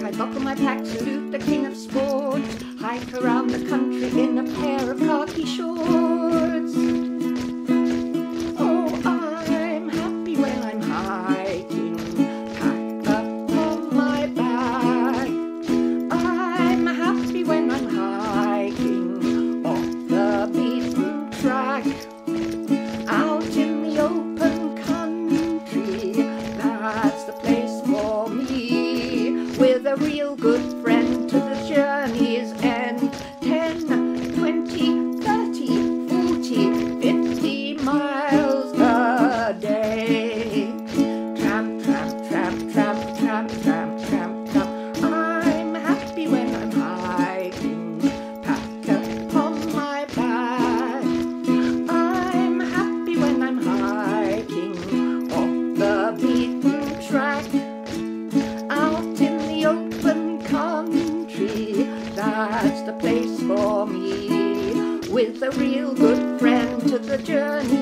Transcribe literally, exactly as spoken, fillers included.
I buckle my pack, salute the king of sports, hike around the country in a pair of khaki shorts. Oh, I'm happy when I'm hiking, pack up on my back. I'm happy when I'm hiking off the beaten track, out in the open country. That's the place for me, with a real good friend to the journey's end. Ten, twenty, thirty, forty, fifty miles a day. Tramp, tramp, tramp, tramp, tramp, tramp, tramp, tramp. I'm happy when I'm hiking, pack upon my back. I'm happy when I'm hiking off the beaten track, out in the open country. That's the place for me, with a real good friend to the journey.